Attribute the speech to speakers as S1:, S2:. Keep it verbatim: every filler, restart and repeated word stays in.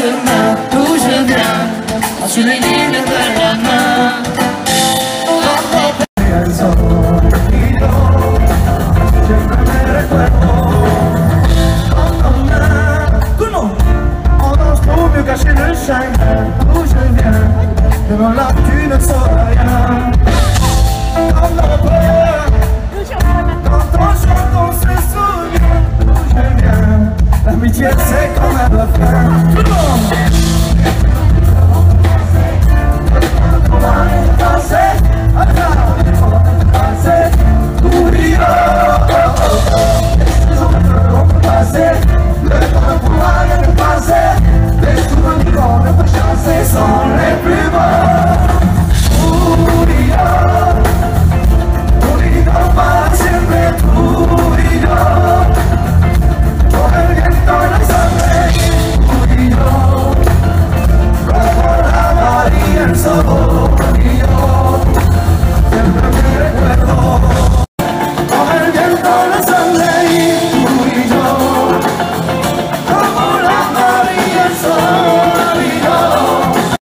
S1: chemin d'où je viens, sur les lignes de la main. Caché le chagrin d'où je viens, devant là tu ne sauras rien. Comme dans peur, quand on chante on se souvient d'où je viens. L'amitié c'est comme un refrain.